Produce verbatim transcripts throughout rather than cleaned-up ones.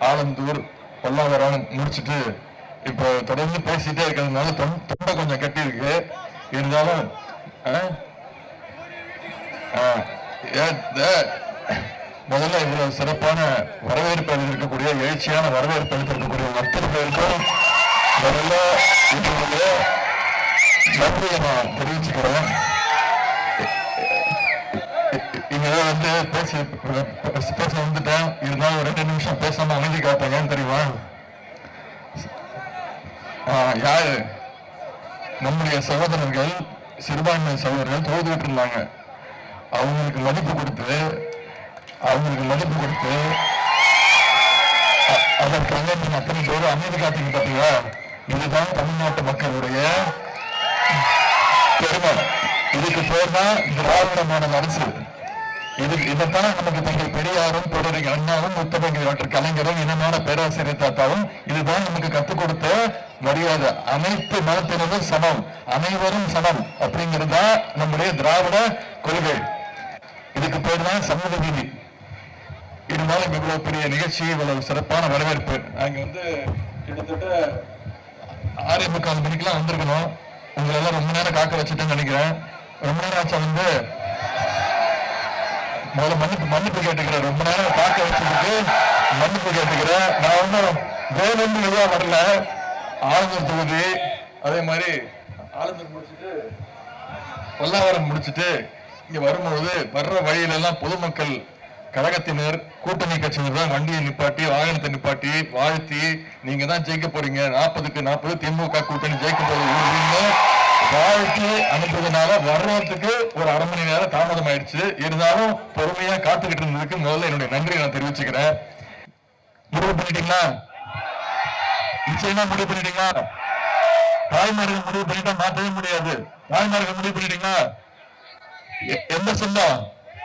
ஆலந்தூர், பல்லாவரம் முடிச்சுட்டு இப்போ தொடர்ந்து பேசிட்டே இருக்கிறதுனால தொண்டை கொஞ்சம் கட்டி இருக்கு. இருந்தாலும் முதல்ல இவ்வளவு சிறப்பான வரவேற்பு அளித்திருக்கக்கூடிய எழுச்சியான வரவேற்பு அளித்திருக்கக்கூடிய அத்தனை பேருக்கும் முதல்ல என்னுடைய நன்றியை நான் தெரிவிச்சுக்கிறேன். இங்கதான் வந்து பேசி பேச வந்துட்டேன். இருந்தாலும் ஒரு ரெண்டு நிமிஷம் பேசாம அமைதி காப்பாங்க தெரியுமா? யாரு நம்முடைய சகோதரர்கள், சிறுபான்மை சகோதரர்கள் தோதுகிட்டு இருந்தாங்க. அவங்களுக்கு மதிப்பு கொடுத்து அவங்களுக்கு மதிப்பு கொடுத்து அதற்காக நீங்க அத்தனை பேரும் அமைதி காத்தீங்க பாத்தீங்களா? இதுதான் தமிழ்நாட்டு மக்களுடைய பெருமை. இதுக்கு பேர் தான் திராவிட மாடல் அரசு. இது இதைத்தான் நமக்கு தங்கள் பெரியாரும் பேரறிஞர் அண்ணாவும் முத்தமிழ் டாக்டர் கலைஞரும் இனமான பேராசிரியர் தாத்தாவும் இதுதான் நமக்கு கற்றுக் கொடுத்த மரியாதை. அனைத்து மதத்தினரும் சமம், அனைவரும் சமம் அப்படிங்கிறதா நம்முடைய திராவிட கொள்கை. இதுக்கு பேர் தான் சமூக நீதி. இருந்தாலும் இவ்வளவு பெரிய நிகழ்ச்சி, இவ்வளவு சிறப்பான வரவேற்பு. நாங்க வந்து கிட்டத்தட்ட ஆறே முக்கால் மணிக்கெல்லாம் வந்திருக்கணும். உங்களை எல்லாம் ரொம்ப நேரம் காக்க வச்சுட்டேன்னு நினைக்கிறேன். ரொம்ப நேரம் ஆச்சா வந்து முதல்ல மன்னிப்பு மன்னிப்பு கேட்டுக்கிறேன். ரொம்ப நேரம் காக்க வச்சதுக்கு மன்னிப்பு கேட்டுக்கிறேன். நான் ஒன்றும் வேணும்னு எதுவா வரல. ஆலந்தூர் தொகுதி, அதே மாதிரி ஆலந்தூர் முடிச்சுட்டு பல்லாவரம் முடிச்சுட்டு இங்க வரும்போது வர்ற வழியில எல்லாம் பொதுமக்கள், கழகத்தினர், கூட்டணி கட்சியினர் தான் வண்டியை நிப்பாட்டி, வாகனத்தை நிப்பாட்டி வாழ்த்தி, நீங்க தான் ஜெயிக்க போறீங்க, நாற்பதுக்கு நாற்பது திமுக கூட்டணி ஜெயிக்க போறீங்க வாழ்த்தி அனுப்புறதுனால வர்றதுக்கு ஒரு அரை மணி நேரம் தாமதம் ஆயிடுச்சு. இருந்தாலும் பொறுமையா காத்துக்கிட்டு இருந்ததுக்கு முதல்ல என்னுடைய நன்றி நான் தெரிவிச்சுக்கிறேன். முடிவு பண்ணிட்டீங்களா? நிச்சயமா முடிவு பண்ணிட்டீங்களா? தாய்மார்கள் முடிவு பண்ணிட்டா மாற்றவே முடியாது. தாய்மார்கள் முடிவு பண்ணிட்டீங்களா? எந்த சொந்தம்?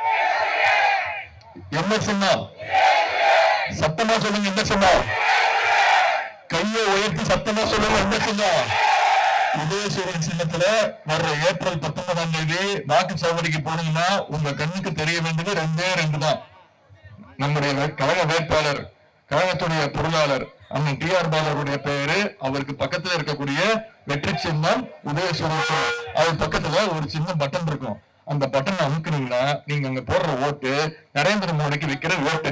என்ன சொன்னோம்? சத்தமா சொல்லுங்க. என்ன சொன்னோம்? கையை உயர்த்தி சத்தமா சொல்லுங்க. என்ன சொன்னோம்? உதயசூரியன் சின்னத்துல வர்ற ஏப்ரல் பத்தொன்பதாம் தேதி வாக்கு சாவடிக்கு போனீங்கன்னா உங்க கண்ணுக்கு தெரிய வேண்டியது ரெண்டே ரெண்டு தான். நம்முடைய கழக வேட்பாளர், கழகத்துடைய பொருளாளர் அண்ணன் டி ஆர் பாலருடைய பெயரு, அவருக்கு பக்கத்துல இருக்கக்கூடிய வெற்றி சின்னம் உதயசூரியன். அவர் பக்கத்துல ஒரு சின்ன பட்டன் இருக்கும். அந்த பட்டன் அமுக்குனீங்கன்னா நீங்க அங்க போடுற ஓட்டு நரேந்திர மோடிக்கு வைக்கிற ஓட்டு.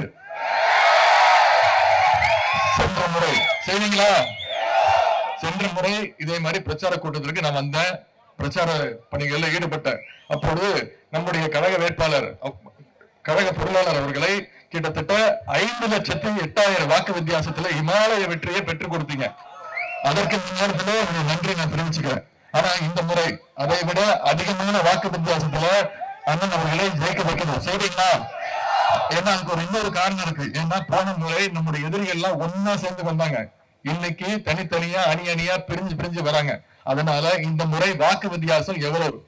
சென்ற முறை செய்வீங்களா? சென்ற முறை இதே மாதிரி பிரச்சார கூட்டத்திற்கு நான் வந்தேன். பிரச்சார பணிகளில் ஈடுபட்டேன். அப்பொழுது நம்முடைய கழக வேட்பாளர், கழக பொருளாளர் அவர்களை கிட்டத்தட்ட ஐந்து லட்சத்தி எட்டாயிரம் வாக்கு வித்தியாசத்துல இமாலய வெற்றியை பெற்றுக் கொடுத்தீங்க. அதற்கு நேரத்துல நன்றி நான் தெரிவிச்சுக்கிறேன். ஆனா இந்த முறை அதை விட அதிகமான வாக்கு வித்தியாசத்துல அண்ணன் அவர்களை ஜெயிக்க வைக்கணும். செய்வீங்களா? ஏன்னா அதுக்கு ஒரு இன்னொரு காரணம் இருக்கு. ஏன்னா போன முறை நம்முடைய எதிரிகள் எல்லாம் ஒன்னா சேர்ந்து வந்தாங்க. இன்னைக்கு தனித்தனியா அணி அணியா பிரிஞ்சு பிரிஞ்சு வராங்க. அதனால இந்த முறை வாக்கு வித்தியாசம் எவ்வளவு?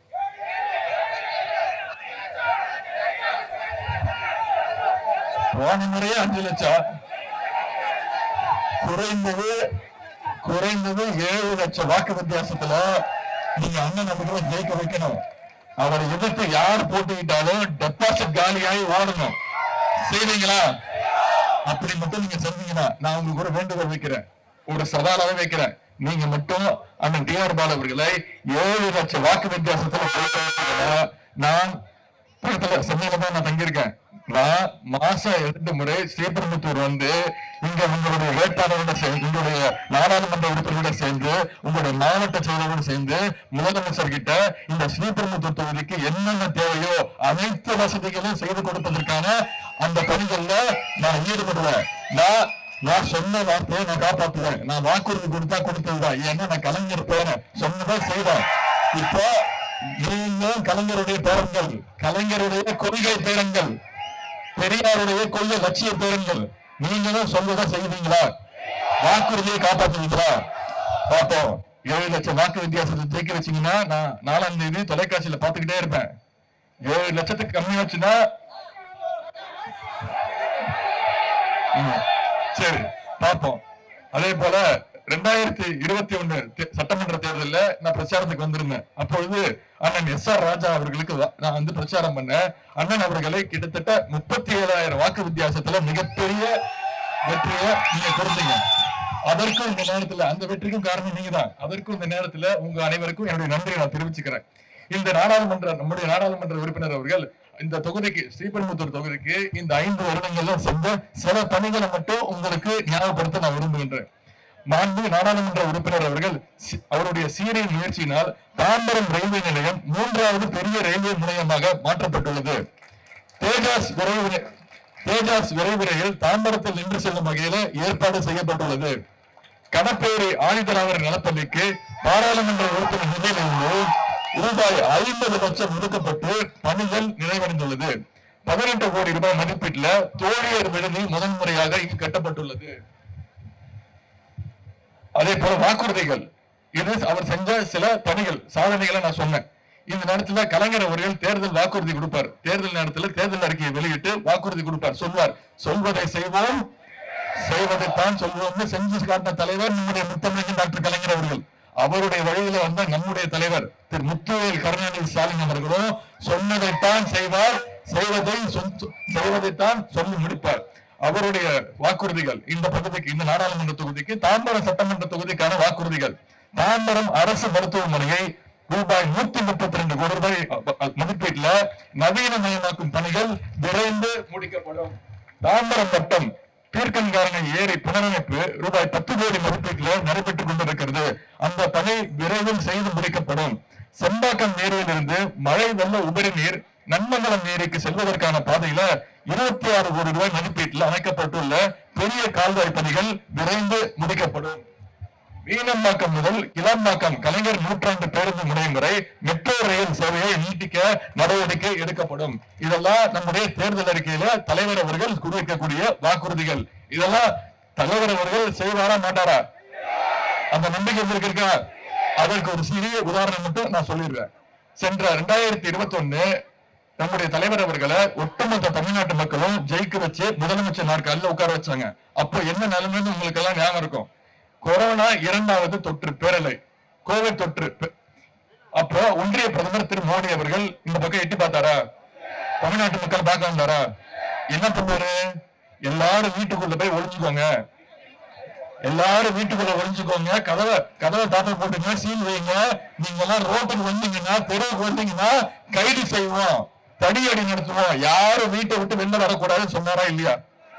போன முறையே அஞ்சு லட்சம், குறைந்தது குறைந்தது ஏழு லட்சம் வாக்கு வித்தியாசத்துல நீங்க அண்ணன் அவர்களை ஜெயிக்க வைக்கணும். அவரை எதிர்த்து யார் போட்டுக்கிட்டாலும் டெபாசிட் காலியாகி ஓடணும். செய்வீங்களா? அப்படி மட்டும் நீங்க செஞ்சீங்கன்னா நான் உங்களுக்கு ஒரு வேண்டுகோள் வைக்கிறேன், ஒரு சவாலாக வைக்கிறேன். நீங்க மட்டும் அண்ணன் டி ஆர் பாலு அவர்களை ஏழு லட்சம் வாக்கு வித்தியாசத்துல நான் பக்கத்துல சென்னையில தான் நான் தங்கியிருக்கேன். நான் மாசம் இரண்டு முறை ஸ்ரீபெரும்புத்தூர் வந்து இங்க உங்களுடைய வேட்பாளரோட சேர்ந்து, உங்களுடைய நாடாளுமன்ற உறுப்பினரோட சேர்ந்து, உங்களுடைய மாவட்ட செயலரோட சேர்ந்து முதலமைச்சர் கிட்ட இந்த ஸ்ரீபெரும்புத்தூர் தொகுதிக்கு என்னென்ன தேவையோ அனைத்து வசதிகளும் செய்து கொடுப்பதற்கான அந்த பணிகள்ல நான் ஈடுபடுவேன். நான் நான் சொன்ன வார்த்தையை நான் காப்பாற்றுவேன். நான் வாக்குறுதி கொடுத்தா கொடுத்ததுதான். ஏன்னா நான் கலைஞர் பேரன், சொன்னதான் செய்வேன். இப்போ நீங்களும் கலைஞருடைய பேரன்கள், கலைஞருடைய கொள்கை பேரன்கள், பெரியாருடைய கொள்கை லட்சிய பேரன்கள். நீங்களும் சொல்வதை செய்வீங்களா? வாக்குறுதியை காப்பாற்றுவீங்களா? பார்ப்போம். ஏழு லட்சம் வாக்கு வித்தியாசத்தை ஜெயிக்க வச்சீங்கன்னா நான் நாலாம் தேதி தொலைக்காட்சியில பாத்துக்கிட்டே இருப்பேன். ஏழு லட்சத்துக்கு கம்மியாச்சுன்னா சரி பார்ப்போம். அதே போல ரெண்டாயிரத்தி இருபத்தி ஒண்ணு சட்டமன்ற தேர்தலில் நான் பிரச்சாரத்துக்கு வந்திருந்தேன். அப்பொழுது அண்ணன் எஸ் ஆர் ராஜா அவர்களுக்கு நான் வந்து பிரச்சாரம் பண்ணேன். அண்ணன் அவர்களை கிட்டத்தட்ட முப்பத்தி ஏழாயிரம் வாக்கு வித்தியாசத்துல மிகப்பெரிய வெற்றியை நீங்க கொடுத்தீங்க. அதற்கும் இந்த நேரத்துல அந்த வெற்றிக்கும் காரணம் நீங்க தான். அதற்கும் இந்த நேரத்துல உங்க அனைவருக்கும் என்னுடைய நன்றியை நான் தெரிவிச்சுக்கிறேன். இந்த நாடாளுமன்ற நம்முடைய நாடாளுமன்ற உறுப்பினர் அவர்கள் இந்த தொகுதிக்கு ஸ்ரீபெரும்புத்தூர் தொகுதிக்கு இந்த ஐந்து வருடங்கள்ல செஞ்ச சில பணிகளை மட்டும் உங்களுக்கு ஞாபகப்படுத்த நான் விரும்புகின்றேன். மாண்பு நாடாளுமன்ற உறுப்பினர் அவர்கள் அவருடைய சீரிய முயற்சியினால் தாம்பரம் ரயில்வே நிலையம் மூன்றாவது பெரிய ரயில்வே முனையமாக மாற்றப்பட்டுள்ளது. தேஜாஸ் விரைவு தேஜாஸ் விரைவு ரயில் தாம்பரத்தில் நின்று செல்லும் வகையில ஏற்பாடு செய்யப்பட்டுள்ளது. கடப்பேரி ஆதித்தராவர் நலப்பள்ளிக்கு பாராளுமன்ற உறுப்பினர் நிதியிலிருந்து ரூபாய் ஐம்பது லட்சம் ஒதுக்கப்பட்டு பணிகள் நிறைவடைந்துள்ளது. பதினெட்டு கோடி ரூபாய் மதிப்பீட்டுல தோழியர் விடுதி முதன்முறையாக இங்கு கட்டப்பட்டுள்ளது. அதே போல வாக்குறுதிகள், இது அவர் செஞ்ச சில பணிகள் சாதனைகளை நான் சொன்னேன். இந்த நேரத்துல கலைஞர் அவர்கள் தேர்தல் வாக்குறுதி கொடுப்பார். தேர்தல் நேரத்தில் தேர்தல் அறிக்கையை வெளியிட்டு வாக்குறுதி கொடுப்பார். சொல்வார், சொல்வதை செய்வோம் செய்வதைத்தான் சொல்வோம்னு செஞ்சு காட்டின தலைவர் நம்முடைய முத்தமிழ் டாக்டர் கலைஞர் அவர்கள். அவருடைய வழியில வந்த நம்முடைய தலைவர் திரு முத்துவேல் கருணாநிதி ஸ்டாலின் அவர்களும் சொன்னதைத்தான் செய்வார், செய்வதை செய்வதைத்தான் சொல்லி முடிப்பார். அவருடைய வாக்குறுதிகள் இந்த பகுதிக்கு, இந்த நாடாளுமன்ற தொகுதிக்கு, தாம்பரம் சட்டமன்ற தொகுதிக்கான வாக்குறுதிகள். தாம்பரம் அரசு மருத்துவமனையை ரூபாய் நூத்தி முப்பத்தி ரெண்டு கோடி ரூபாய் மதிப்பீட்டுல நவீனமயமாக்கும் பணிகள் விரைந்து முடிக்கப்படும். தாம்பரம் வட்டம் தீர்க்கன்காரணை ஏரி புனரமைப்பு ரூபாய் பத்து கோடி மதிப்பீட்டில் நடைபெற்றுக் கொண்டிருக்கிறது. அந்த பணி விரைவில் செய்து முடிக்கப்படும். செம்பாக்கம் ஏரியிலிருந்து மழை வெள்ள உபரி நீர் நன்மங்கலம் ஏரிக்கு செல்வதற்கான பாதையில இருபத்தி ஆறு கோடி ரூபாய் மதிப்பீட்டில் அமைக்கப்பட்டுள்ள பெரிய கால்வாய் பணிகள் விரைந்து முடிக்கப்படும். வீணம்பாக்கம் முதல் இளம்பாக்கம் கலைஞர் நூற்றாண்டு பேருந்து முனையம் வரை மெட்ரோ ரயில் சேவையை நீட்டிக்க நடவடிக்கை எடுக்கப்படும். இதெல்லாம் நம்முடைய தேர்தல் அறிக்கையில தலைவர் அவர்கள் குறிக்கக்கூடிய வாக்குறுதிகள். இதெல்லாம் தலைவர் அவர்கள் செய்வாரா மாட்டாரா? அந்த நம்பிக்கை இருக்கா? அதற்கு ஒரு சிறிய உதாரணம் மட்டும் நான் சொல்லிடுறேன். சென்ற இரண்டாயிரத்தி இருபத்தி ஒண்ணு நம்முடைய தலைவர் அவர்களை ஒட்டுமொத்த தமிழ்நாட்டு மக்களும் ஜெயிக்க வச்சு முதலமைச்சர் நாற்காலில் உட்கார வச்சாங்க. அப்போ என்ன நிலைமைன்னு உங்களுக்கு எல்லாம் ஞாபகம் இருக்கும். கொரோனா இரண்டாவது தொற்று பேரலை, கோவிட் தொற்று. அப்போ ஒன்றிய பிரதமர் திரு மோடி அவர்கள் இந்த பக்கம் எட்டி பார்த்தாரா? தமிழ்நாட்டு மக்கள் பார்க்க வந்தாரா? என்ன பண்ணுவாரு? எல்லாரும் வீட்டுக்குள்ள போய் ஒளிஞ்சுக்கோங்க, எல்லாரும் வீட்டுக்குள்ள ஒளிஞ்சுக்கோங்க, கதவை கதவை தாத்தா போட்டுங்க, சீல் வைங்க, நீங்க எல்லாம் ரோட்டுக்கு வந்தீங்கன்னா, தெருவுக்கு வந்தீங்கன்னா கைது செய்வோம், தடியடி நடத்துவோம், யாரும் வீட்டை விட்டு வெளில வரக்கூடாதுன்னு சொன்னாரா இல்லையா?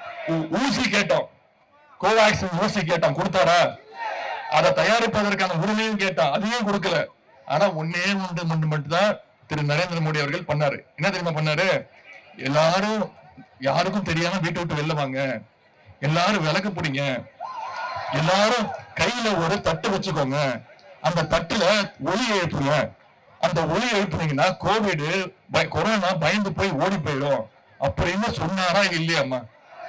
ஊசி கேட்டோம், கோவாக்சின் ஊசி கேட்டான், கொடுத்தாரா? அதை தயாரிப்பதற்கான உரிமையும் கேட்டான், அதையும் கொடுக்கல. ஆனா ஒன்னே ஒன்று மட்டும் தான் திரு நரேந்திர மோடி அவர்கள் பண்ணாரு. என்ன தெரியுமா பண்ணாரு? எல்லாரும் யாருக்கும் தெரியாம வீட்டை விட்டு வெளில வாங்க, எல்லாரும் விளக்கு பிடிங்க, எல்லாரும் கையில ஒரு தட்டு வச்சுக்கோங்க, அந்த தட்டுல ஒளி எழுப்புங்க, அந்த ஒளி எழுப்புனீங்கன்னா கோவிட் கொரோனா பயந்து போய் ஓடி போயிடும் அப்படின்னு சொன்னாரா இல்லையாம்மா?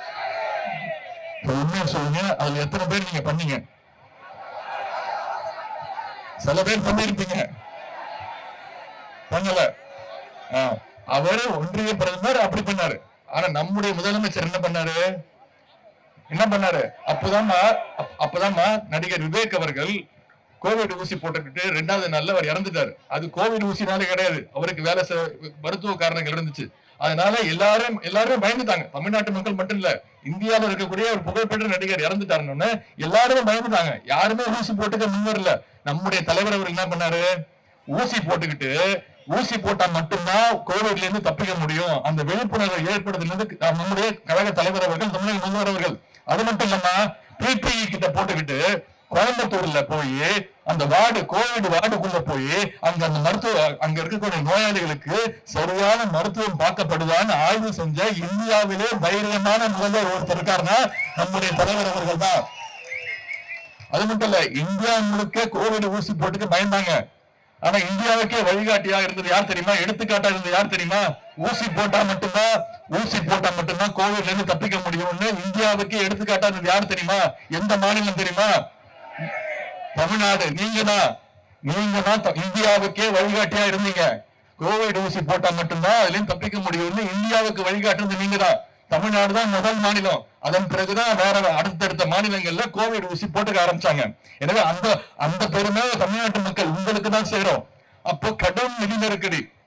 உண்மையா சொல்லுங்க, அதுல எத்தனை பேர் நீங்க பண்ணீங்க? சில பேர் பண்ணிருப்பீங்க, பண்ணல. அவரு ஒன்றிய பிரதமர் அப்படி பண்ணாரு. ஆனா நம்முடைய முதலமைச்சர் என்ன பண்ணாரு? என்ன பண்ணாரு? அப்பதாம்மா அப்பதாம்மா நடிகர் விவேக் அவர்கள் கோவிட் ஊசி போட்டுக்கிட்டு ரெண்டாவது நாள்ல அவர் இறந்துட்டாரு. அது கோவிட் ஊசினாலே கிடையாது, அவருக்கு வேலை மருத்துவ காரணங்கள் இருந்துச்சு. அதனால எல்லாரும் எல்லாரும் பயந்துட்டாங்க. தமிழ்நாட்டு மக்கள் மட்டும் இல்ல, இந்தியாவில் இருக்கக்கூடிய ஒரு புகழ்பெற்ற நடிகர் இறந்துட்டாருன்னு எல்லாருமே பயந்துட்டாங்க. யாருமே ஊசி போட்டுக்க முன்வரல. நம்முடைய தலைவர் அவர் என்ன பண்ணாரு? ஊசி போட்டுக்கிட்டு, ஊசி போட்டா மட்டும்தான் கோவிட்ல இருந்து தப்பிக்க முடியும், அந்த விழிப்புணர்வை ஏற்படுத்துறது நம்முடைய கழக தலைவர் அவர்கள், தமிழக முதல்வர் அவர்கள். அது மட்டும் இல்லாம பிபிஇ கிட்ட போட்டுக்கிட்டு கோயம்புத்தூர்ல போய் அந்த வார்டு, கோவிட் வார்டுக்குள்ள போய் அங்க அந்த மருத்துவ அங்க இருக்கக்கூடிய நோயாளிகளுக்கு சரியான மருத்துவம் பார்க்கப்படுதான்னு ஆய்வு செஞ்ச இந்தியாவிலே தைரியமான முதல்வர் ஒருத்தர் இருக்காருன்னா நம்முடைய தலைவர் அவர்கள் தான். அது மட்டும் இல்ல, இந்தியா முழுக்க கோவிட் ஊசி போட்டுக்கு பயந்தாங்க. ஆனா இந்தியாவுக்கே வழிகாட்டியா இருந்தது யார் தெரியுமா? எடுத்துக்காட்டா இருந்தது யார் தெரியுமா? ஊசி போட்டா மட்டும்தான் ஊசி போட்டா மட்டும்தான் கோவிட்ல இருந்து தப்பிக்க முடியும்னு இந்தியாவுக்கு எடுத்துக்காட்டா இருந்தது யார் தெரியுமா? எந்த மாநிலம் தெரியுமா? தமிழ்நாடு. நீங்க தான் நீங்க தான் இந்தியாவுக்கே வழிகாட்டியா இருந்தீங்க. கோவிட் ஊசி போட்டா மட்டும்தான் அதுல தப்பிக்க முடியும்னு இந்தியாவுக்கு வழிகாட்டுறது நீங்க தான். தமிழ்நாடு தான் முதல் மாநிலம். அதன் பிறகுதான் வேற அடுத்தடுத்த மாநிலங்கள்ல கோவிட் ஊசி போட்டுக்க ஆரம்பிச்சாங்க. எனவே அந்த அந்த பெருமை தமிழ்நாட்டு மக்கள் உங்களுக்கு தான் சேரும். அப்போ கடும் நிதி நெருக்கடி,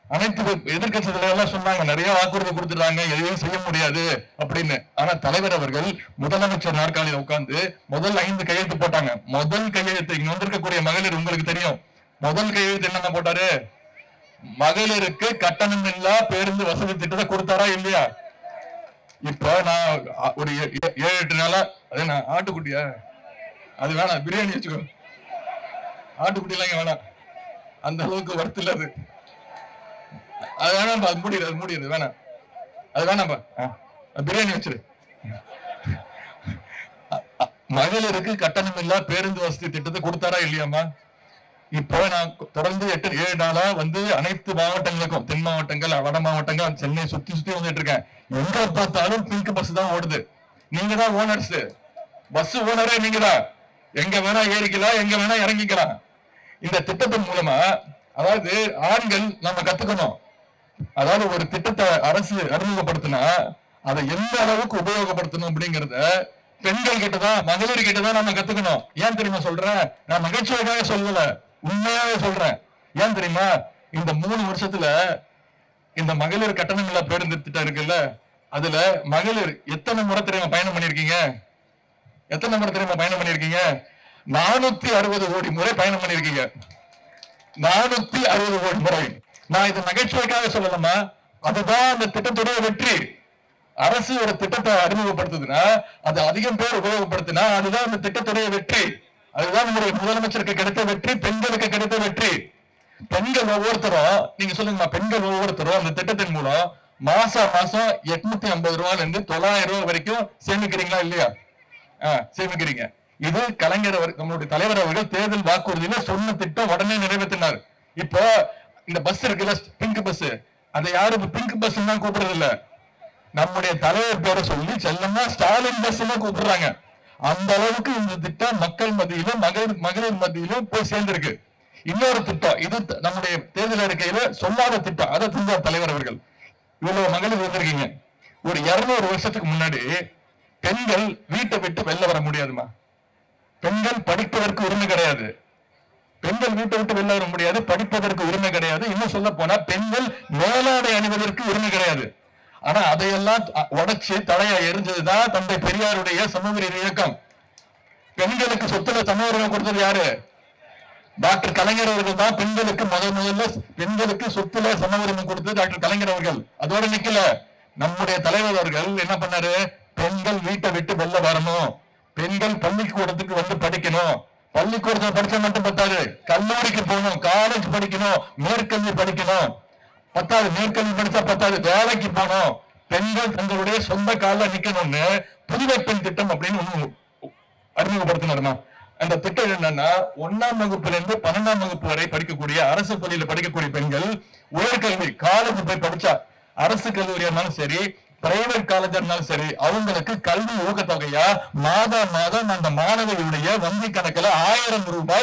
அனைத்து எதிர்கட்சி தலைவர்கள் சொன்னாங்க, நிறைய வாக்குறுதி கொடுத்துட்டாங்க, எதையும் செய்ய முடியாது அப்படின்னு. ஆனா தலைவர் அவர்கள் முதலமைச்சர் நாற்காலியில் உட்கார்ந்து முதல் ஐந்து கையெழுத்து போட்டாங்க. முதல் கையெழுத்து இங்க வந்திருக்கக்கூடிய மகளிர் உங்களுக்கு தெரியும், முதல் கையெழுத்து என்னென்ன போட்டாரு? மகளிருக்கு கட்டணம் இல்லா பேருந்து வசதி திட்டத்தை கொடுத்தாரா இல்லையா? இப்ப நான் ஒரு ஏழு எட்டு நாளா அது நான் ஆட்டுக்குட்டியா அது வேணாம், பிரியாணி வச்சுக்கோ, ஆட்டுக்குட்டி எல்லாம் வேணாம், அந்த அளவுக்கு வருத்து இல்ல அது. அது வேணாம்பா, அது முடியுது, அது முடியுது, வேணாம், அது வேணாம்பா, பிரியாணி வச்சிரு. மகளிருக்கு கட்டணம் இல்லா பேருந்து வசதி திட்டத்தை கொடுத்தாரா இல்லையாமா? இப்போ நான் தொடர்ந்து எட்டு ஏழு நாளா வந்து அனைத்து மாவட்டங்களுக்கும், தென் மாவட்டங்கள், வட மாவட்டங்கள், சென்னை சுத்தி சுத்தி வந்துட்டு இருக்கேன். எங்க பார்த்தாலும் பிங்க் பஸ் தான் ஓடுது. நீங்க தான் ஓனர்ஸ், பஸ் ஓனரே நீங்க தான். எங்க வேணா ஏறிக்கலாம், எங்க வேணா இறங்கிக்கலாம். இந்த திட்டத்தின் மூலமா அதாவது ஆண்கள் நம்ம கத்துக்கணும். அதாவது ஒரு திட்டத்தை அரசு அறிமுகப்படுத்தினா அதை எந்த அளவுக்கு உபயோகப்படுத்தணும் அப்படிங்கறத பெண்கள் கிட்டதான், மகளிர் கிட்டதான் நம்ம கத்துக்கணும். ஏன் தெரியுமா சொல்றேன்? நான் நகைச்சுவைக்காக சொல்லல, உண்மையாவே சொல்றேன். ஏன் தெரியுமா? இந்த மூணு வருஷத்துல இந்த மகளிர் கட்டணம் இல்லா பேருந்து திட்டம் இருக்குல்ல, அதுல மகளிர் எத்தனை முறை தெரியுமா பயணம் பண்ணிருக்கீங்க? எத்தனை முறை தெரியுமா பயணம் பண்ணிருக்கீங்க? நானூத்தி அறுபது கோடி முறை பயணம் பண்ணிருக்கீங்க. நானூத்தி அறுபது கோடி முறை. நான் இது நகைச்சுவைக்காக சொல்லலாமா? அதுதான் அந்த திட்டத்துடைய வெற்றி. அரசு ஒரு திட்டத்தை அறிமுகப்படுத்துதுன்னா அது அதிகம் பேர் உபயோகப்படுத்தினா அதுதான் அந்த திட்டத்துடைய வெற்றி. அதுதான் நம்முடைய முதலமைச்சருக்கு கிடைத்த வெற்றி, பெண்களுக்கு கிடைத்த வெற்றி. பெண்கள் ஒவ்வொருத்தரும், நீங்க சொல்லுங்க, பெண்கள் ஒவ்வொருத்தரும் அந்த திட்டத்தின் மூலம் மாசம் மாசம் எட்நூத்தி ஐம்பது ரூபாயில இருந்து தொள்ளாயிரம் ரூபாய் வரைக்கும் சேமிக்கிறீங்களா இல்லையா? ஆஹ் சேமிக்கிறீங்க. இது கலைஞர் நம்மளுடைய தலைவர் அவர்கள் தேர்தல் வாக்குறுதியில சொன்ன திட்டம் உடனே நிறைவேற்றினார். இப்போ இந்த பஸ் இருக்குல்ல, பிங்க் பஸ், அதை யாரும் பிங்க் பஸ் தான் கூப்பிடுறது இல்ல, நம்முடைய தலைவர் பேரை சொல்லி செல்லமா ஸ்டாலின் பஸ் எல்லாம் கூப்பிடுறாங்க. அந்த அளவுக்கு இந்த திட்டம் மக்கள் மத்தியிலும் மகளிர் மகளிர் மத்தியிலும் போய் சேர்ந்திருக்கு. இன்னொரு திட்டம், இது நம்முடைய தேர்தல் அறிக்கையில சொல்லாத திட்டம், அதை செஞ்சார் தலைவர் அவர்கள். இவ்வளவு மகளிர் வந்திருக்கீங்க. ஒரு இருநூறு வருஷத்துக்கு முன்னாடி பெண்கள் வீட்டை விட்டு வெளில வர முடியாதுமா. பெண்கள் படிப்பதற்கு உரிமை கிடையாது. பெண்கள் வீட்டை விட்டு வெளில வர முடியாது, படிப்பதற்கு உரிமை கிடையாது. இன்னும் சொல்ல போனா பெண்கள் மேலாடை அணிவதற்கு உரிமை கிடையாது. ஆனா அதையெல்லாம் உடைச்சு தலையா எரிஞ்சதுதான் தந்தை பெரியாருடைய சமூக இயக்கம். பெண்களுக்கு சொத்துல சம உரிமை கொடுத்தது யாரு? டாக்டர் கலைஞர் அவர்கள் தான் பெண்களுக்கு முதல் முதல்ல பெண்களுக்கு சொத்துல சம உரிமை கொடுத்தது டாக்டர் கலைஞர் அவர்கள். அதோட நிக்கல, நம்முடைய தலைவர் அவர்கள் என்ன பண்ணாரு? பெண்கள் வீட்டை விட்டு வெளில வரணும், பெண்கள் பள்ளிக்கூடத்துக்கு வந்து படிக்கணும், பள்ளிக்கூடத்துல படிச்சா மட்டும் பத்தாது, கல்லூரிக்கு போகணும், காலேஜ் படிக்கணும், மேற்கல்வி படிக்கணும், பத்தாது, மேற்கல்வி படிச்சா பத்தாது, வேலைக்கு போகணும், பெண்கள் தங்களுடைய சொந்த காலில் நிக்கணும்னு புதுவை பெண் திட்டம் அப்படின்னு ஒண்ணு அறிமுகப்படுத்தினாருமா. அந்த திட்டம் என்னன்னா, ஒன்னாம் வகுப்புல இருந்து பன்னெண்டாம் வகுப்பு வரை படிக்கக்கூடிய அரசு பள்ளியில படிக்கக்கூடிய பெண்கள் உயர்கல்வி காலேஜ் போய் படிச்சா, அரசு கல்லூரியா இருந்தாலும் சரி, பிரைவேட் காலேஜா இருந்தாலும் சரி, அவங்களுக்கு கல்வி ஊக்கத்தொகையா மாதம் மாதம் அந்த மாணவர்களுடைய வங்கி கணக்குல ஆயிரம் ரூபாய்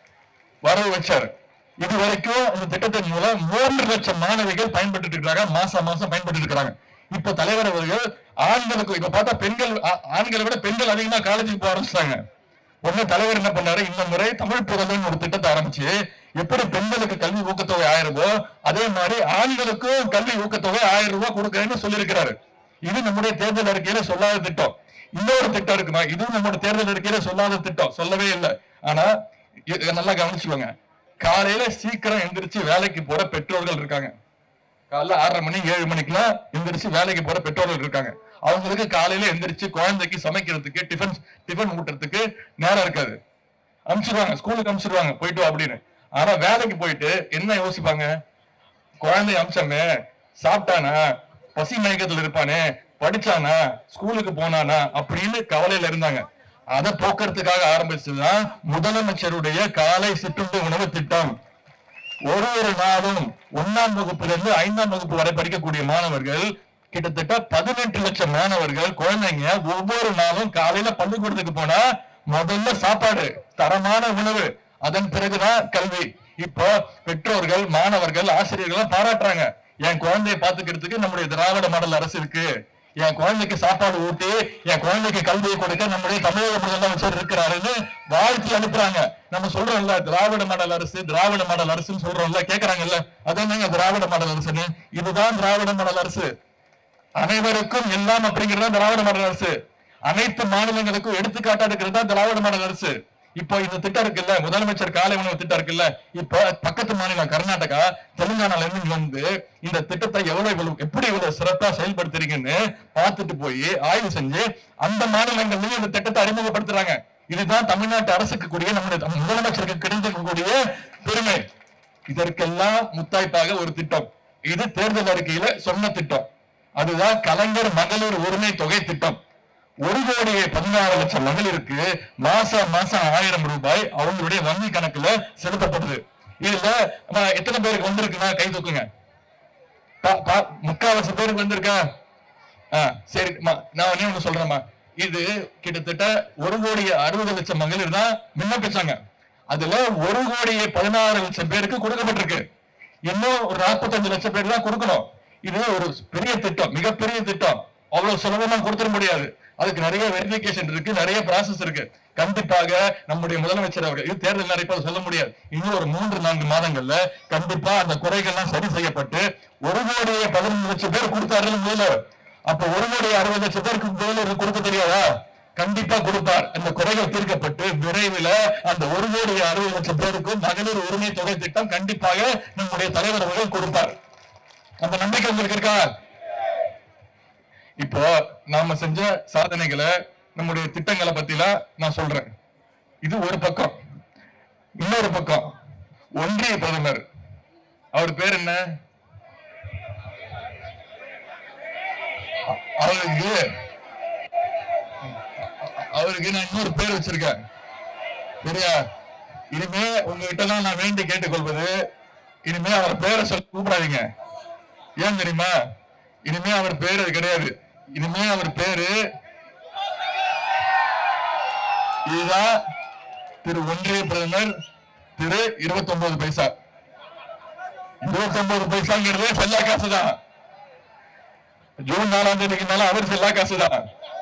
வரவு வச்சாரு. இது வரைக்கும் இந்த திட்டத்தின் மூலம் மூன்று லட்சம் மாணவிகள் பயன்பட்டு இருக்காங்க, மாசம் மாசம் பயன்பட்டு இருக்கிறாங்க. இப்ப தலைவர் அவர்கள் ஆண்களுக்கு, இப்ப பார்த்தா பெண்கள் ஆண்களை விட பெண்கள் அதிகமா காலேஜுக்கு போக ஆரம்பிச்சாங்க. உடனே தலைவர் என்ன பண்ணாரு? இந்த முறை தமிழ் புதல்வன் ஒரு திட்டத்தை ஆரம்பிச்சு, எப்படி பெண்களுக்கு கல்வி ஊக்கத்தொகை ஆயிரம் ரூபாய், அதே மாதிரி ஆண்களுக்கும் கல்வி ஊக்கத்தொகை ஆயிரம் ரூபாய் கொடுக்கறேன்னு சொல்லியிருக்கிறாரு. இது நம்முடைய தேர்தல் அறிக்கையில சொல்லாத திட்டம். இன்னொரு திட்டம் இருக்குமா, இதுவும் நம்முடைய தேர்தல் அறிக்கையில சொல்லாத திட்டம், சொல்லவே இல்லை. ஆனா நல்லா கவனிச்சுக்கோங்க, காலையில சீக்கிரம் எந்திரிச்சு வேலைக்கு போற பெற்றோர்கள் இருக்காங்க. காலைல ஆறரை மணி ஏழு மணிக்கெல்லாம் எந்திரிச்சு வேலைக்கு போற பெற்றோர்கள் இருக்காங்க. அவங்களுக்கு காலையில எந்திரிச்சு குழந்தைக்கு சமைக்கிறதுக்கு, டிஃபன் டிஃபன் ஊட்டுறதுக்கு நேரம் இருக்காது. அனுப்பிச்சிருவாங்க, ஸ்கூலுக்கு அனுப்பிச்சிருவாங்க, போயிட்டு அப்படின்னு. ஆனா வேலைக்கு போயிட்டு என்ன யோசிப்பாங்க? குழந்தைய அம்சமே, சாப்பிட்டானா, பசி மயக்கத்துல இருப்பானே, படிச்சானா, ஸ்கூலுக்கு போனானா அப்படின்னு கவலையில இருந்தாங்க. அதை போக்குறதுக்காக ஆரம்பிச்சதுதான் முதலமைச்சருடைய காலை சிற்றுண்டி உணவு திட்டம். ஒரு ஒரு நாளும் ஒன்னாம் வகுப்புல இருந்து ஐந்தாம் வகுப்பு வரை படிக்கக்கூடிய மாணவர்கள், கிட்டத்தட்ட பதினெட்டு லட்சம் மாணவர்கள் குழந்தைங்க ஒவ்வொரு நாளும் காலையில பள்ளிக்கூடத்துக்கு போனா முதல்ல சாப்பாடு, தரமான உணவு, அதன் பிறகுதான் கல்வி. இப்போ பெற்றோர்கள், மாணவர்கள், ஆசிரியர்கள் பாராட்டுறாங்க, என் குழந்தைய பாத்துக்கிறதுக்கு நம்முடைய திராவிட மாடல் அரசு இருக்கு, என் குழந்தைக்கு சாப்பாடு ஊட்டி என் குழந்தைக்கு கல்வியை கொடுக்க நம்முடைய தமிழக முதலமைச்சர் இருக்கிறாருன்னு வாழ்த்தி அனுப்புறாங்க. நம்ம சொல்றோம்ல திராவிட மாடல் அரசு, திராவிட மாடல் அரசுன்னு சொல்றோம்ல, கேட்கறாங்கல்ல, அதான் திராவிட மாடல் அரசுன்னு. இதுதான் திராவிட மாடல் அரசு. அனைவருக்கும் எல்லாம் அப்படிங்கிறதா திராவிட மாடல் அரசு. அனைத்து மாநிலங்களுக்கும் எடுத்துக்காட்டா இருக்கிறதா திராவிட மாடல் அரசு. இப்போ இந்த திட்டம் இருக்குல்ல, முதலமைச்சர் காலை உணவு திட்டம் இருக்குல்ல, இப்ப பக்கத்து மாநிலம் கர்நாடகா, தெலுங்கானால இருந்து வந்து இந்த திட்டத்தை எவ்வளவு எப்படி இவ்வளவு சிறப்பா செயல்படுத்துறீங்கன்னு பார்த்துட்டு போய் ஆய்வு செஞ்சு அந்த மாநிலங்கள்லயும் இந்த திட்டத்தை அறிமுகப்படுத்துறாங்க. இதுதான் தமிழ்நாட்டு அரசுக்கு கூடிய நம்முடைய முதலமைச்சருக்கு கிடைக்கக்கூடிய பெருமை. இதற்கெல்லாம் முத்தாய்ப்பாக ஒரு திட்டம், இது தேர்தல் அறிக்கையில சொன்ன திட்டம். அதுதான் கலைஞர் மகளிர் உரிமை தொகை திட்டம். ஒரு கோடியே பதினாறு லட்சம் மகளிருக்கு மாசம் மாசம் ஆயிரம் ரூபாய் அவங்களுடைய வங்கி கணக்குல செலுத்தப்படுது. இதுல எத்தனை பேருக்கு வந்திருக்குன்னா கை தூக்குங்க. முக்காவாசி பேருக்கு வந்திருக்கா? சரி, நான் ஒண்ணு சொல்றேம்மா, இது கிட்டத்தட்ட ஒரு கோடியே அறுபது லட்சம் மகளிர் தான் விண்ணப்பிச்சாங்க. அதுல ஒரு கோடியே பதினாறு லட்சம் பேருக்கு கொடுக்கப்பட்டிருக்கு. இன்னும் ஒரு நாற்பத்தஞ்சு லட்சம் பேருக்கு தான் கொடுக்கணும். இது ஒரு பெரிய திட்டம், மிகப்பெரிய திட்டம். அவ்வளவு சுலபமா கொடுத்துட முடியாது. அதுக்கு நிறைய வெரிஃபிகேஷன் இருக்கு, நிறைய ப்ராசஸ் இருக்கு. கண்டிப்பாக நம்முடைய முதலமைச்சர் அவர்கள் இது தேர்தல் நிறைய சொல்ல முடியாது, இன்னும் ஒரு மூன்று நான்கு மாதங்கள்ல கண்டிப்பா அந்த குறைகள்லாம் சரி செய்யப்பட்டு ஒரு கோடியே பதினஞ்சு லட்சம் பேர் கொடுத்தாரு முதல்ல. அப்ப ஒரு கோடியே அறுபது லட்சம் பேருக்கு முதல்ல கொடுக்க தெரியாதா? கண்டிப்பா கொடுப்பார். அந்த குறைகள் தீர்க்கப்பட்டு விரைவில் அந்த ஒரு கோடியே அறுபது லட்சம் பேருக்கும் மகளிர் உரிமை தொகை திட்டம் கண்டிப்பாக நம்முடைய தலைவர் அவர்கள் கொடுப்பார். அந்த நம்பிக்கை உங்களுக்கு இருக்கா? இப்போ நாம செஞ்ச சாதனைகளை, நம்முடைய திட்டங்களை பத்திலாம் நான் சொல்றேன். இது ஒரு பக்கம். இன்னொரு பக்கம் ஒன்றிய பிரதமர், அவர் பேர் என்ன? அவருக்கு அவருக்கு நான் இன்னொரு பேர் வச்சிருக்கேன், சரியா? இனிமே உங்ககிட்ட தான் நான் வேண்டி கேட்டுக்கொள்வது, இனிமே அவர் பேரை சொல்லி கூப்பிடாதீங்க. ஏன் தெரியுமா? இனிமே அவர் பேரு அது கிடையாது. இனிமே அவர் பேரு இதுதான், திரு ஒன்றிய பிரதமர் திரு இருபத்தி ஒன்பது பைசா. இருபத்தி ஒன்பது பைசாங்கிறது செல்லா காசுதான். ஜூன் நாலாம் தேதிக்கு மேல அவர் செல்லா காசுதான்.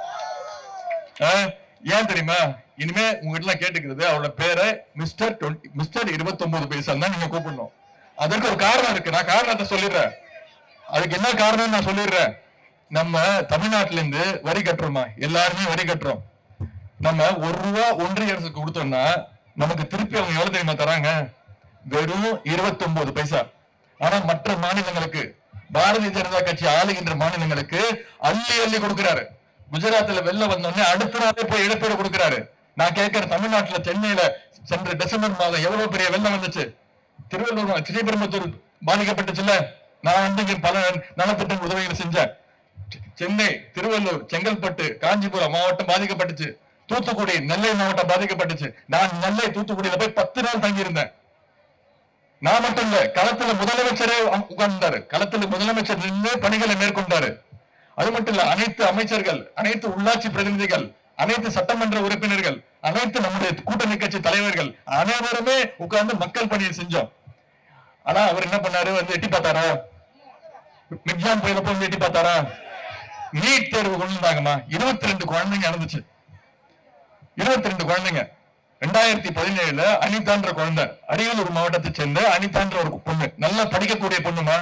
ஏன் தெரியுமா? இனிமே உங்ககிட்ட கேட்டுக்கிறது அவரோட பேரை மிஸ்டர் மிஸ்டர் இருபத்தி ஒன்பது பைசா தான் நீங்க கூப்பிடணும். அதற்கு ஒரு காரணம் இருக்கு, நான் காரணத்தை சொல்லிடுறேன். அதுக்கு என்ன காரணம் நான் சொல்லிடுறேன். நம்ம தமிழ்நாட்டில இருந்து வரி கட்டுறோமா? எல்லாருமே வரி கட்டுறோம். நம்ம ஒரு ரூபா ஒன்றிய அரசுக்கு கொடுத்தோம்னா நமக்கு திருப்பி அவங்க எவ்வளவு தெரியுமா தராங்க? வெறும் இருபத்தி ஒன்பது பைசா. ஆனா மற்ற மாநிலங்களுக்கு, பாரதிய ஜனதா கட்சி ஆளுகின்ற மாநிலங்களுக்கு அள்ளி அள்ளி கொடுக்கிறாரு. குஜராத்ல வெள்ள வந்தோடனே அடுத்த நாளே போய் இழப்பீடு கொடுக்கிறாரு. நான் கேட்கிறேன், தமிழ்நாட்டுல சென்னையில சென்ற டிசம்பர் மாதம் எவ்வளவு பெரிய வெள்ளம் வந்துச்சு? திருவள்ளூர் ஸ்ரீபெரும்புத்தூர் பாதிக்கப்பட்டுச்சுல்ல. நான் வந்து பல நலத்திட்ட உதவிகளை செஞ்சேன். சென்னை, திருவள்ளூர், செங்கல்பட்டு, காஞ்சிபுரம் மாவட்டம் பாதிக்கப்பட்டுச்சு. தூத்துக்குடி, நெல்லை மாவட்டம் பாதிக்கப்பட்டுச்சு. நான் நெல்லை, தூத்துக்குடியில போய் பத்து நாள் தங்கி இருந்தேன். நான் மட்டும் இல்ல, களத்துல முதலமைச்சரே உட்கார்ந்தாரு. களத்துல முதலமைச்சர் நின்று பணிகளை மேற்கொண்டாரு. அது மட்டும் இல்ல, அனைத்து அமைச்சர்கள், அனைத்து உள்ளாட்சி பிரதிநிதிகள், அனைத்து சட்டமன்ற உறுப்பினர்கள், அனைத்து நம்முடைய கூட்டணி கட்சி தலைவர்கள் அனைவருமே உட்கார்ந்து மக்கள் பணியை செஞ்சோம். ஆனா அவர் என்ன பண்ணாரு? வந்து எட்டி பார்த்தாரா? எக்ஸாம் போயில போய் எட்டி பார்த்தாரா? நீட் தேர்வு கொண்டு வந்தாங்கம்மா. இருபத்தி ரெண்டு குழந்தைங்க இறந்துச்சு. இருபத்தி ரெண்டு குழந்தைங்க. ரெண்டாயிரத்தி பதினேழுல அனிதான்ற குழந்தை, அரியலூர் மாவட்டத்தை சேர்ந்த அனிதான்ற ஒரு பொண்ணு, நல்லா படிக்கக்கூடிய பொண்ணுமா.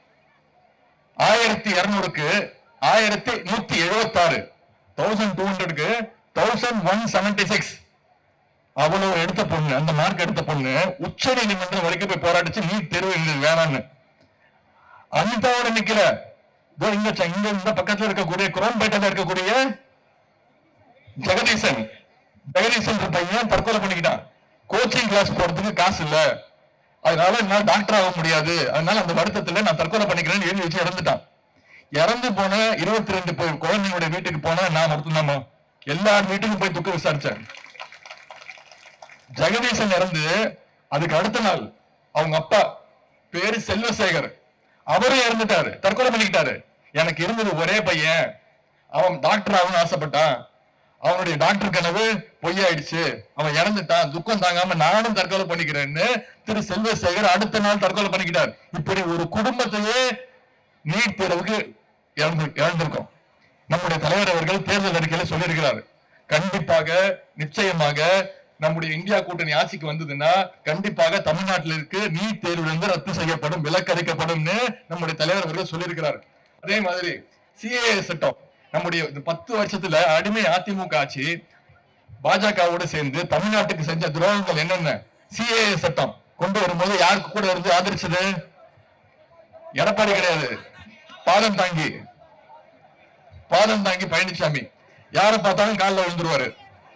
ஆயிரத்தி இருநூறுக்கு ஆயிரத்தி நூத்தி எழுபத்தி ஆறு தௌசண்ட் டூ ஹண்ட்ரடுக்கு தௌசண்ட் ஒன் செவன்டி சிக்ஸ் அவ்வளவு எடுத்த பொண்ணு, அந்த மார்க் எடுத்த பொண்ணு உச்ச நீதிமன்றம் வரைக்கும் போய் போராடிச்சு நீட் தேர்வு எங்களுக்கு வேணான்னு. அனிதாவோட நிக்கிற இங்க இந்த பக்கத்துல இருக்கக்கூடிய குரோம்பேட்டையில இருக்கக்கூடிய ஜெகதீசன் ஜெகதீசன் பையன் தற்கொலை பண்ணிக்கிட்டான். கோச்சிங் கிளாஸ் போறதுக்கு காசு இல்ல, அதனால என்னால டாக்டர் ஆக முடியாது, அதனால அந்த வருத்தத்துல நான் தற்கொலை பண்ணிக்கிறேன்னு எழுதி வச்சு இறந்துட்டான். இறந்து போன இருபத்தி ரெண்டு குழந்தைங்களுடைய வீட்டுக்கு போன நான் மட்டும்தாமா எல்லார் வீட்டுக்கும் போய் துக்க விசாரிச்சேன். ஜெகதீசன் இறந்து அதுக்கு அடுத்த நாள் அவங்க அப்பா பேரு செல்வசேகர், அவரும் இறந்துட்டாரு, தற்கொலை பண்ணிக்கிட்டாரு. எனக்கு இருந்தது ஒரே பையன், அவன் டாக்டர் ஆகணும்னு ஆசைப்பட்டான், அவனுடைய டாக்டர் கனவு பொய்யாயிடுச்சு, அவன் இறந்துட்டான், துக்கம் தாங்காம நானும் தற்கொலை பண்ணிக்கிறேன்னு திரு செல்வசேகர் அடுத்த நாள் தற்கொலை பண்ணிக்கிட்டார். இப்படி ஒரு குடும்பத்தையே நீட் தேர்வுக்கு இழந்து இழந்திருக்கோம். நம்முடைய தலைவர் அவர்கள் தேர்தல் அறிக்கையில சொல்லியிருக்கிறார். கண்டிப்பாக நிச்சயமாக நம்முடைய இந்தியா கூட்டணி ஆட்சிக்கு வந்ததுன்னா கண்டிப்பாக தமிழ்நாட்டில் இருக்கு நீட் தேர்விலிருந்து ரத்து செய்யப்படும், விலக்களிக்கப்படும் நம்முடைய தலைவர் அவர்கள் சொல்லியிருக்கிறார். அதே மாதிரி சிஏஏ சட்டம், நம்முடைய பத்து வருஷத்துல அடிமை அதிமுக ஆட்சி பாஜகவோடு சேர்ந்து தமிழ்நாட்டுக்கு செஞ்ச துரோகங்கள் என்னென்ன? சிஏஏ சட்டம் கொண்டு வரும்போது யாருக்கு கூட இருந்து ஆதரிச்சது? எடப்பாடி கிடையாது, பாதம் தாங்கி பாதம் தாங்கி பழனிசாமி. யாரை பார்த்தாலும் காலில் விழுந்துருவாரு,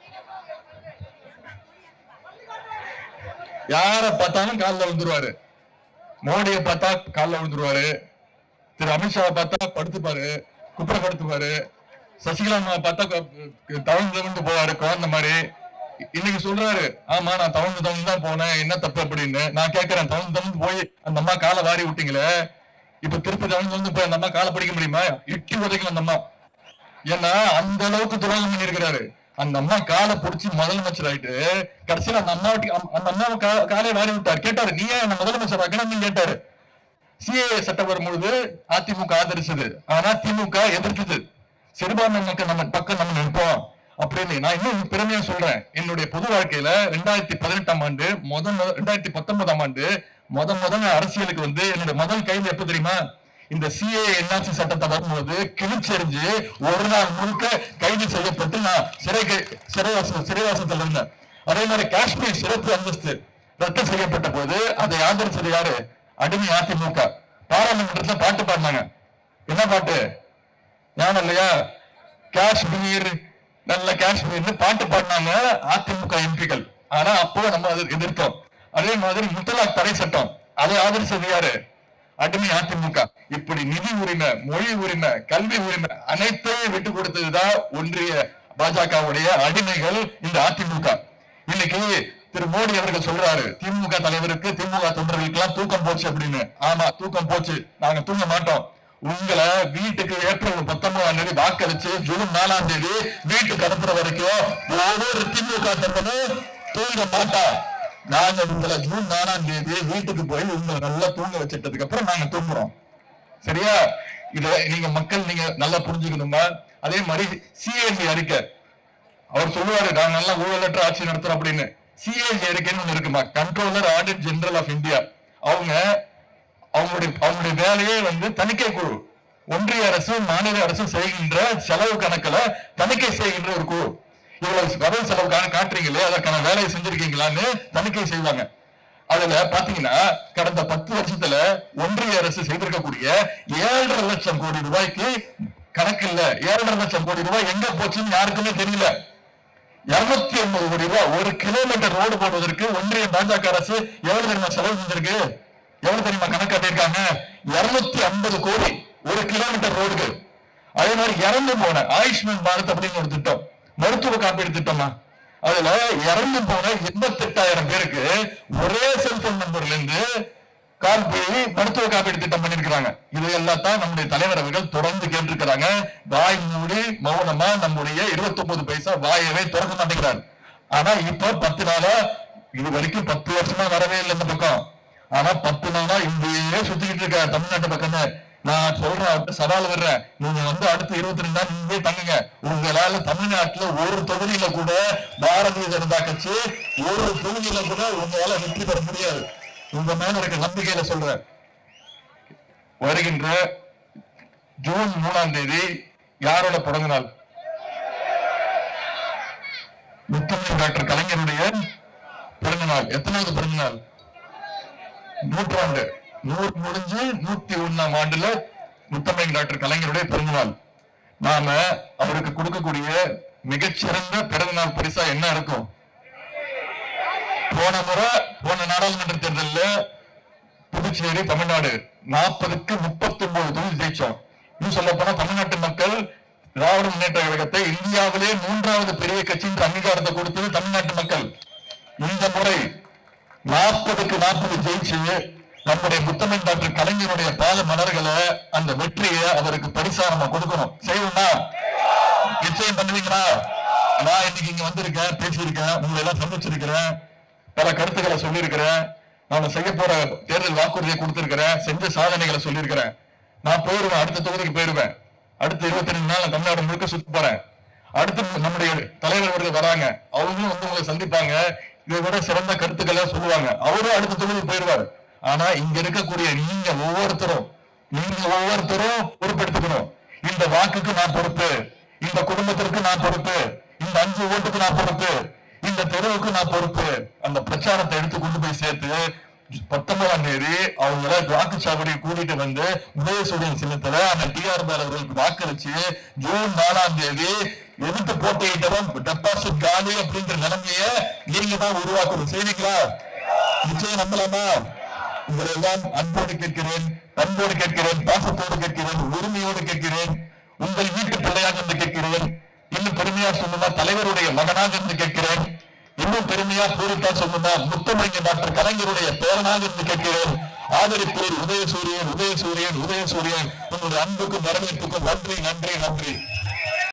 யாரை பார்த்தாலும் காலில் விழுந்துருவாரு. மோடியை பார்த்தா காலில் விழுந்துருவாரு, திரு அமித்ஷாவை பார்த்தா படுத்துப்பாரு, குப்புற படுத்துப்பாரு, சசிகலா பார்த்தா தவழ்ந்து தவழ்ந்து போவாரு குழந்தை மாதிரி. இன்னைக்கு சொல்றாரு, ஆமா நான் தவழ்ந்து தவழ்ந்து தான் போனேன், என்ன தப்பு அப்படின்னு. நான் கேட்கிறேன், தவழ்ந்து தவழ்ந்து போய் அந்த அம்மா காலை வாரி விட்டீங்களே, இப்ப திருப்பி தவழ்ந்து தவழ்ந்து போய் அந்த அம்மா காலை பிடிக்க முடியுமா? இட்டி உதைக்கல அந்த அம்மா. ஏன்னா அந்த அளவுக்கு துரோகம் பண்ணி இருக்கிறாரு. அந்த அம்மா காலை பிடிச்சி முதலமைச்சர் ஆயிட்டு கடைசியில் அந்த அம்மாவுக்கு அந்த அம்மாவை காலை வாரி விட்டார். கேட்டாரு, நீ ஏன் முதலமைச்சர் ஆக்கணும்னு கேட்டாரு. சிஏஏ சட்டம் வரும்பொழுது அதிமுக ஆதரிச்சது, ஆனா திமுக எதிர்த்தது. சிறுபான்மை மக்கள் நம்ம பக்கம் நம்ம நிற்போம் அப்படின்னு நான் இன்னும் பெருமையா சொல்றேன். என்னுடைய பொது வாழ்க்கையில ரெண்டாயிரத்தி பதினெட்டாம் ஆண்டு முதல் ரெண்டாயிரத்தி பத்தொன்பதாம் ஆண்டு முத முதல் அரசியலுக்கு வந்து என்னுடைய முதல் கைது எப்ப தெரியுமா? இந்த சிஏஏ என்ஆர்சி சட்டத்தை வரும்போது கிழிச்செறிஞ்சு ஒரு நாள் முழுக்க கைது செய்யப்பட்டு நான் சிறை சிறைவாச சிறைவாசத்தில் இருந்தேன். அதே மாதிரி காஷ்மீர் சிறப்பு அந்தஸ்து ரத்து செய்யப்பட்ட போது அதை ஆதரிச்சது யாரு? அடிமை அதிமுக. பாராளுமன்றத்துல பாட்டு பாடினாங்க. என்ன பாட்டு ஞாபகம் இல்லையா? காஷ்மீர் நல்ல காஷ்மீர்னு பாட்டு பாடினாங்க அதிமுக எம்பிக்கள். ஆனா அப்போ நம்ம அதை எதிர்த்தோம். அதே மாதிரி முத்தலாக் தடை சட்டம் அதை ஆதரிச்சது யாரு? அடிமை அதிமுக. இப்படி நிதி உரிமை, மொழி உரிமை, கல்வி உரிமை அனைத்தையும் விட்டு கொடுத்ததுதான் ஒன்றிய பாஜகவுடைய அடிமைகள் இந்த அதிமுக. இன்னைக்கு திரு மோடி அவர்கள் சொல்றாரு, திமுக தலைவருக்கு திமுக தொண்டர்களுக்கு எல்லாம் தூக்கம் போச்சு அப்படின்னு. ஆமா, தூக்கம் போச்சு, நாங்க தூங்க மாட்டோம். உங்களை வீட்டுக்கு ஏப்ரல் பத்தொன்பதாம் தேதி வாக்களிச்சு ஜூன் நாலாம் தேதி வீட்டுக்கு அனுப்புற வரைக்கும் ஒவ்வொரு திமுக தொண்டனும் தூங்க மாட்டா. நாங்க உங்களை ஜூன் நாலாம் தேதி வீட்டுக்கு போய் உங்களை நல்லா தூங்க வச்சிட்டதுக்கு அப்புறம் நாங்க தூங்குறோம். சரியா? இத நீங்க மக்கள் நீங்க நல்லா புரிஞ்சுக்கணுமா? அதே மாதிரி சிஏஜி அறிக்கை அவர் சொல்லுவாரு, நாங்க நல்லா ஊழலற்ற ஆட்சி நடத்துறோம் அப்படின்னு. சிஏஜி அறிக்கைன்னு ஒண்ணு இருக்குமா, controller audit general of India. அவங்க அவங்களுடைய அவங்களுடைய வேலையே வந்து தணிக்கை குழு. ஒன்றிய அரசு மாநில அரசு செய்கின்ற செலவு கணக்குல தணிக்கை செய்கின்ற ஒரு குழு. இவ்வளவு வரவு செலவுக்கான காட்டுறீங்களே, அதற்கான வேலையை செஞ்சிருக்கீங்களான்னு தணிக்கை செய்வாங்க. அதுல பாத்தீங்கன்னா கடந்த பத்து வருஷத்துல ஒன்றிய அரசு செய்திருக்கக்கூடிய ஏழரை லட்சம் கோடி ரூபாய்க்கு கணக்கு இல்ல. ஏழரை லட்சம் கோடி ரூபாய் எங்க போச்சுன்னு யாருக்குமே தெரியல. இருநூத்தி ஐம்பது கோடி ரூபாய் ஒரு கிலோமீட்டர் ரோடு போடுவதற்கு ஒன்றிய பாஜக அரசு எவ்வளவு தெரியுமா செலவு செஞ்சிருக்கு? எவ்வளவு தெரியுமா கணக்கு காட்டியிருக்காங்க? இருநூத்தி ஐம்பது கோடி ஒரு கிலோமீட்டர் ரோடுக்கு. அதே மாதிரி இறந்து போன ஆயுஷ்மான் பாரத் அப்படின்னு ஒரு திட்டம், மருத்துவ காப்பீடு திட்டமா, அதுல இறந்து போன எண்பத்தி எட்டாயிரம் பேருக்கு ஒரே செல்போன் நம்பர்ல இருந்து கால் போய் மருத்துவ காப்பீடு திட்டம் பண்ணிருக்கிறாங்க. இது எல்லாத்தான் நம்முடைய தலைவர் அவர்கள் தொடர்ந்து கேட்டிருக்கிறாங்க. வாய் மூடி மௌனமா நம்முடைய இருபத்தி ஒன்பது பைசா வாயவே திறக்க மாட்டேங்கிறார். ஆனா இப்ப பத்து நாளா, இது வரைக்கும் பத்து வருஷமா வரவே இல்லை இந்த பக்கம். ஆனா பத்து நாளா இங்கேயே சுத்திக்கிட்டு இருக்க தமிழ்நாட்டு பக்கமே. நான் சொல்றேன், சவால் வர்றேன், நீங்க வந்து அடுத்த இருபத்தி ரெண்டு நாள் இங்கே தங்குங்க. உங்களால தமிழ்நாட்டுல ஒரு தொகுதியில கூட பாரதிய ஜனதா கட்சி ஒரு தொகுதியில கூட உங்களால வெற்றி பெற முடியாது. உங்க மேல இருக்க நம்பிக்கையில சொல்றேன். வருகின்ற ஜூன் மூணாம் தேதி யாரோட பிறந்த நாள்? முத்தமிழ் டாக்டர் கலைஞருடைய பிறந்த நாள். எத்தனாவது பிறந்த நாள்? நூற்றாண்டு. நூறு முடிஞ்சு நூத்தி ஒண்ணாம் ஆண்டுல முத்தமிழ் டாக்டர் கலைஞருடைய பிறந்த நாள். நாம அவருக்கு கொடுக்கக்கூடிய மிகச்சிறந்த பிறந்த நாள் பரிசா என்ன இருக்கும்? போன முறை போன நாடாளுமன்ற தேர்தலில் புதுச்சேரி தமிழ்நாடு நாற்பதுக்கு முப்பத்தி ஒன்பது தொகுதி ஜெயிச்சோம். இன்னும் சொல்ல போனா தமிழ்நாட்டு மக்கள் திராவிட முன்னேற்ற கழகத்தை இந்தியாவிலே மூன்றாவது பெரிய கட்சியின் அங்கீகாரத்தை கொடுத்தது தமிழ்நாட்டு மக்கள். இந்த முறை நாற்பதுக்கு நாற்பது ஜெயிச்சு நம்முடைய முத்தமிழ் டாக்டர் கலைஞருடைய பாத மலர்களை, அந்த வெற்றியை அவருக்கு பரிசா நம்ம கொடுக்கணும். செய்வோம்னா? நிச்சயம் பண்ணுவீங்களா? நான் இன்னைக்கு இங்க வந்திருக்கேன், பேசியிருக்கேன், உங்களை எல்லாம் சந்திச்சிருக்கிறேன், பல கருத்துக்களை சொல்லியிருக்கிறேன், நான் செய்ய போற தேர்தல் வாக்குறுதியை கொடுத்திருக்கிறேன், செஞ்ச சாதனைகளை சொல்லியிருக்கிறேன். நான் போயிருவேன், அடுத்த தொகுதிக்கு போயிருவேன். அடுத்த இருபத்தி ரெண்டு நாள் தமிழ்நாடு முழுக்க சுத்தி போறேன். அடுத்து நம்முடைய தலைவர் அவர்கள் வராங்க, அவங்களும் வந்து உங்களை சந்திப்பாங்க, இதை விட சிறந்த கருத்துக்களை சொல்லுவாங்க. அவரும் அடுத்த தொகுதிக்கு போயிடுவார். ஆனா இங்க இருக்கக்கூடிய நீங்க ஒவ்வொருத்தரும் நீங்க ஒவ்வொருத்தரும் பொறுப்பெடுத்துக்கணும். இந்த வாக்குக்கு நான் பொறுப்பு, இந்த குடும்பத்திற்கு நான் பொறுப்பு, இந்த அஞ்சு ஓட்டுக்கு நான் பொறுப்பு, இந்த தெருவுக்கு நான் பொறுப்பு. அந்த பிரச்சாரத்தை எடுத்து கொண்டு போய் சேர்த்து பத்தொன்பதாம் தேதி அவங்கள வாக்குச்சாவடி கூட்டிட்டு வந்து உதயசூரியன் சின்னத்துல அந்த டிஆர் அவர்களுக்கு வாக்களிச்சு ஜூன் நாலாம் தேதி எதிர்த்து போட்டியிட்டவன் டெபாசிட் காலி அப்படின்ற நிலைமைய நீங்க தான் உருவாக்கணும். செய்வீங்களா? நிச்சயம் நம்பலாமா? உங்களை எல்லாம் அன்போடு கேட்கிறேன், அன்போடு கேட்கிறேன், பாசத்தோடு கேட்கிறேன், உரிமையோடு கேட்கிறேன், உங்கள் வீட்டு பிள்ளையாக இருந்து கேட்கிறேன். இன்னும் பெருமையா சொன்னா தலைவருடைய மகனாக இருந்து கேட்கிறேன். இன்னும் பெருமையா பூரித்தா சொன்னா முத்தமிழ் டாக்டர் கலைஞருடைய பேரனாக இருந்து கேட்கிறேன். ஆதரிப்போர் உதயசூரியன், உதயசூரியன், உதயசூரியன். உங்களுடைய அன்புக்கும் வரவேற்புக்கும் நன்றி, நன்றி, நன்றி.